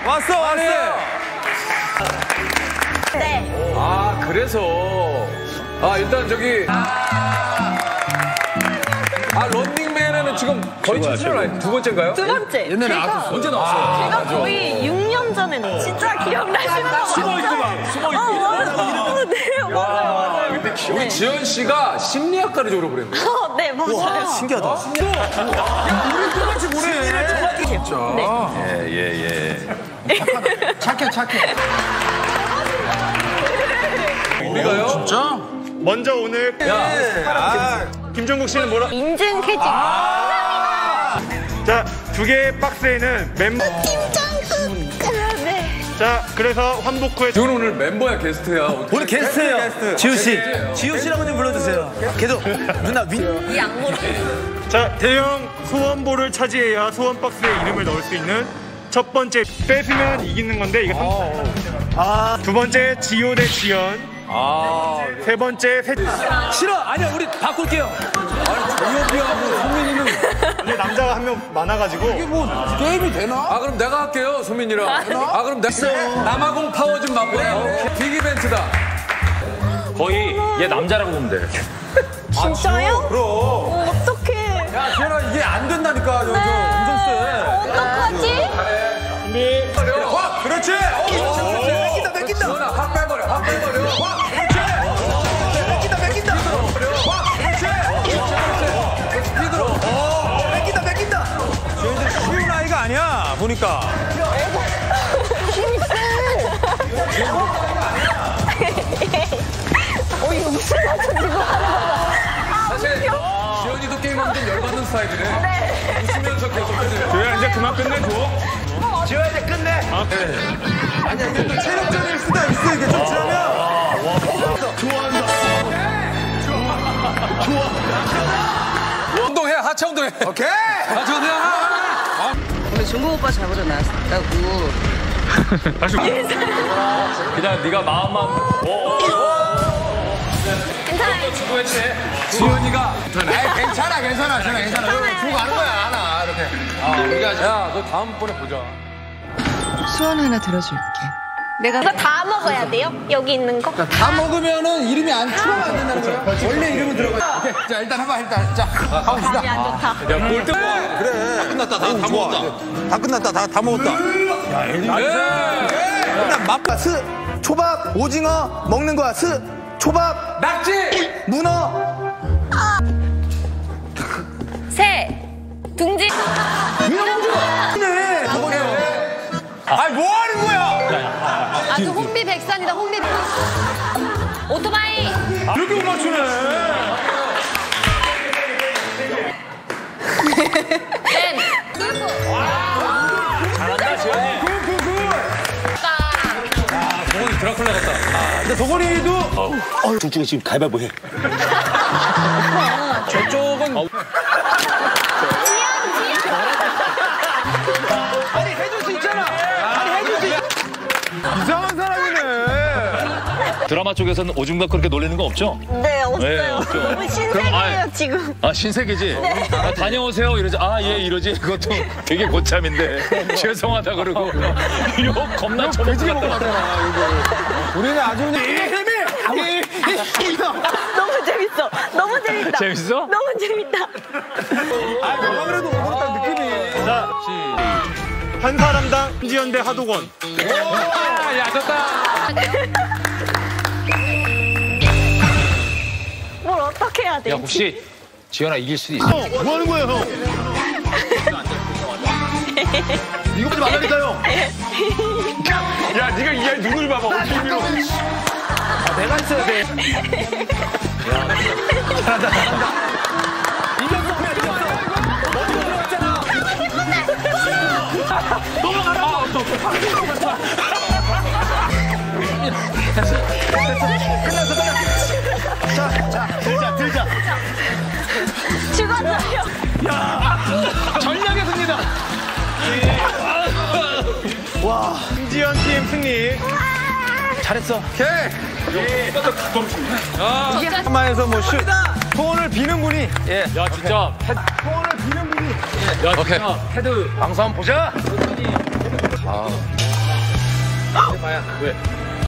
왔어. 네. 아, 그래서. 일단 저기. 런닝맨에는 지금 거의 출연을 안 두 번째인가요? 두 번째. 옛날에 나왔었어. 언제 나왔어요? 제가 거의 6년 전에 진짜 기억나시는 거 숨어있구나. 네, 맞아요. 근데 우리 지현 씨가 심리학과를 졸업을 했네요. 네, 맞아요. 신기하다. 야, 우리 똑같이 보내. 정확히 진짜. 네. 예. 착해. 우리가요? 진짜? 먼저 오늘 김종국 씨는 뭐라? 인증 쾌지. 자, 2개의 박스에는 멤버. 네. 자, 그래서 환복 후에 지훈 오늘 멤버야, 게스트야. 오늘 게스트예요. 지우 씨. 지우 씨라고 좀 불러주세요. 계속 누나 이 악물어. 자, 대형 소원볼을 차지해야 소원 박스에 이름을 넣을 수 있는 첫 번째 뺏으면 이기는 건데 이게 두 번째 지효 대 지연. 세 번째 싫어. 아니야, 우리 바꿀게요. 조혁이하고 소민이는. 원래 남자가 한 명 많아가지고. 이게 뭐 게임이 되나? 그럼 내가 할게요, 소민이랑. 그럼 남아공 파워 좀 맛보래. 빅 이벤트다. 거의 얘 남자라고 보면 돼. 진짜요? 그럼. 어떡해. 야, 지현아, 이게 안 된다니까. 저 엄청 세. 어떡하지? 준비. 그렇지. 뺏긴다. 지현아, 확 빼버려. 뺏긴다. 뺏긴다. 쟤들 쉬운 아이가 아니야, 보니까. 힘이 세. 이거 무슨 말인지 하는 거야. 사실 지현이도 게임하면 좀 열받는 스타일이네. 네. 웃으면서 계속 해줘요. 조야 이제 그만 끝내줘. 지현아, 이제 끝내. 아니야, 근데 또 체력전일 수도 있어. 이게 좀 지나면. 운동해, 하체 운동해. 오케이. 하체 운동해. 오늘 중국 오빠 잡으러 나왔다고. 그냥 네가 마음만. 괜찮아요. 수고했지. 지현이가. 괜찮아. 지현아, 괜찮아. 주고 가는 거야, 하나. 이렇게. 야, 너 다음번에 보자. 소원 하나 들어줄게. 이거 다 먹어야 돼요? 여기 있는 거? 다 먹으면은 이름이 추가가 안 된다는 거야. 원래 이름은 들어가. 오케이. 자, 일단 해봐. 자, 가봅시다. 아니, 안 좋다. 야, 골 때. 그래. 다 끝났다. 다 먹었다. 다 끝났다. 다 먹었다. 일단 맛과 초밥, 오징어 먹는 거야. 초밥, 낙지! 문어. 새, 둥지. 네, 저거요. 아니, 뭐 하는 거야? 그 혼비백산이다, 오토바이. 이렇게 못 맞추네. 잘한다, 지현이. 동원이 드라큘라 같다. 근데 도건이도 둘 중에 지금 가위바위보 해. 저쪽은. 아니 해줄 수 있잖아. 이상한 사람이네. 드라마 쪽에서는 오줌과 그렇게 놀리는 거 없죠? 네, 없어요. 네, 없죠. 너무 신세계예요, 아이. 지금. 신세계지? 다녀오세요 이러지. 예 이러지. 그것도 되게 고참인데 죄송하다 그러고 욕 겁나 쳐먹지 같다. 우리는 아주 그냥 너무 재밌어. 너무 재밌다. 재밌어? 너무 재밌다. 내가 그래도 오버했다 느낌이. 자, 한 사람당 지연 대 하도건. 야, 좋다. 뭘 어떻게 해야 돼? 혹시 지현아 이길 수도 있어. 뭐 하는 거예요, 형? 이거 보지 말라니까요. 야, 네가 이게 눈을 봐봐. 어떻게 밀어? 내가 있어야 돼. 잘한다. 이겼어. 들자. 죽었어요. 전략의 승리다. 와, 김지현 팀 승리. 잘했어. 이게 한마에서 뭐 소원을 비는 분이 야 진짜. 소원을 비는 분이 야 진짜. 헤드 방송 한번 보자. 마야. 왜?